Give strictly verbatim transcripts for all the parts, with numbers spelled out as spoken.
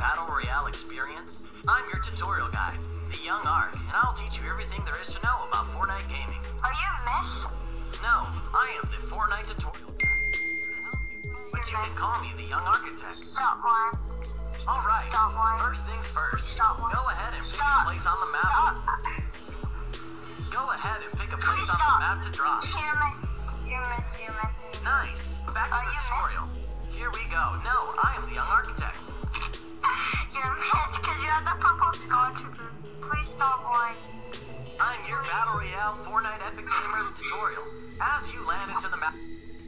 Battle Royale experience? I'm your tutorial guide, the Young Ark, and I'll teach you everything there is to know about Fortnite gaming. Are you Miss? No, I am the Fortnite tutorial guide. Here to help you. But you can call me the Young Architect. Stop one. Alright, Stop one. first things first. Stop one. Go ahead and pick Stop. a place on the map. Stop. Go ahead and pick a place Please on stop. the map to drop. You're miss. You're miss. You're missing. Nice. Back to Are the you tutorial. Here we go. No, I am the Young Architect. You're miss because you have the purple scar trooper. Please stop one. I'm your Battle Royale Fortnite Epic Gamer tutorial. As you land into the map.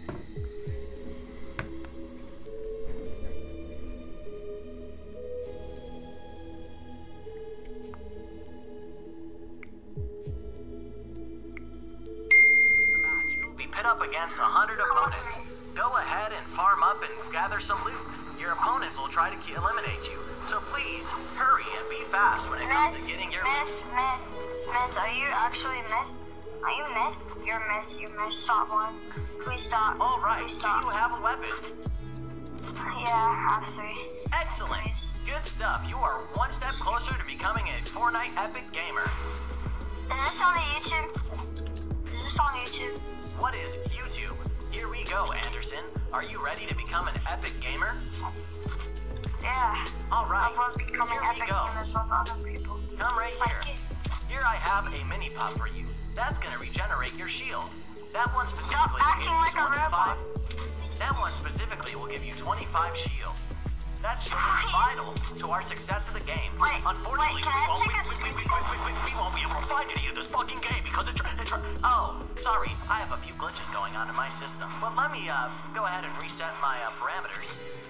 Pit up against a hundred opponents. Go ahead and farm up and gather some loot. Your opponents will try to eliminate you, so please hurry and be fast when it comes to Miss, getting your miss, loot. miss, miss, are you actually miss? Are you miss? You're miss, you miss. Stop one. Please stop. All right, Please do stop. you have a weapon? Yeah, absolutely. Excellent. Good stuff. You are one step closer to becoming a Fortnite Epic Gamer. Is this on YouTube? Is this on YouTube? What is YouTube? Here we go, Anderson. Are you ready to become an epic gamer? Yeah. All right. I love becoming Here we epic go. gamers with other people. Come right Like here. it. Here I have a mini pop for you. That's gonna regenerate your shield. That one Stop specifically will acting give you like a twenty-five. robot. That one specifically will give you twenty-five shield. That shield is vital to our success of the game. Wait, Unfortunately, wait, can I we, won't, take we, a we, we, we, we, we, we won't be able to find any of this fucking game because it, it, oh, sorry, I have a few glitches going on in my system. But let me uh, go ahead and reset my uh, parameters.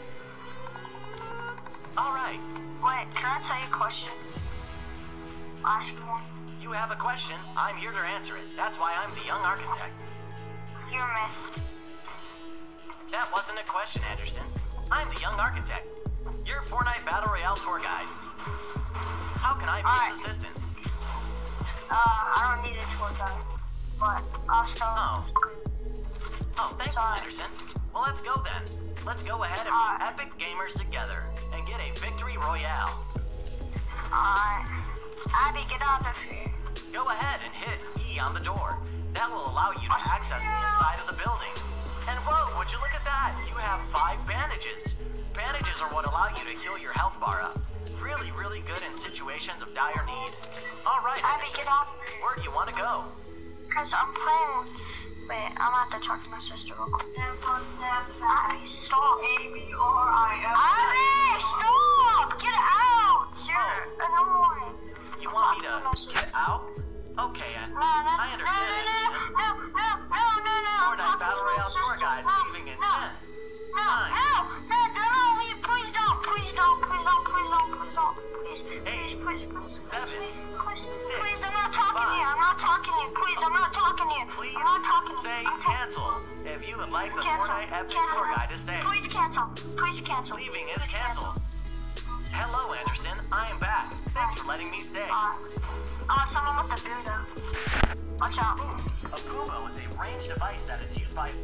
All right. Wait, can I tell you a question? Ask you one. You have a question, I'm here to answer it. That's why I'm the Young Architect. You're miss. That wasn't a question, Anderson. I'm the Young Architect. Your Fortnite Battle Royale tour guide. How can I be Alright. of assistance? Uh, I don't need a tour guide, but I'll still. Oh. Oh, thank Sorry. you, Anderson. Well, let's go then. Let's go ahead and Alright. be epic gamers together and get a victory royale. Alright. Abby, get out of here. Go ahead and hit E on the door. That will allow you to access the inside of the building. And whoa, would you look at that? You have five bandages. Bandages are what allow you to heal your health bar up. Really, really good in situations of dire need. All right, Abby, Anderson. get out of here. Where do you want to go? Because I'm playing. Wait, I'm gonna have to talk to my sister real quick. Abby, stop. A B R I F. Abby, stop! Get out! You're annoying. You want me Talk my to sister. get out? Okay, I, No, no, I understand, no, Anderson. no, no, no, no, no, no, no. I'm Fortnite talking Battle to my Royale tour sister. guide No, leaving in no, ten. No, nine, no, no, no, no, leave. Please don't, please don't, please don't, please don't, please don't, please, Eight, please, please, please, please, seven, please, six, please, I'm not talking to you, five. I'm not talking to you, please, I'm not talking to you, Please I'm not talking to you. say I'm talking- cancel if you would like the Cancel, Fortnite Epic cancel. tour guide to stay. Please cancel, please cancel. Leaving is Please canceled. Hello, Anderson. I am back. Thanks for letting me stay. Uh, uh, someone with the Buddha. Watch out. A Pumo is a ranged device that is used by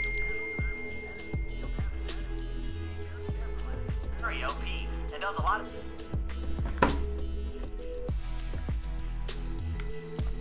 very O P and does a lot of